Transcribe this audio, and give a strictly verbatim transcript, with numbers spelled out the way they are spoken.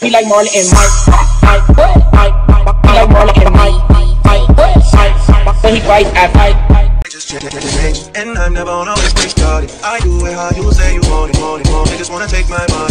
Be like Marlon and Mike, Mike, Mike. Be like Marlon and Mike, Mike, Mike. When he fight, I fight. And I'm never on always started. I do it how you say you want it, want it, want it. They just wanna take my mind.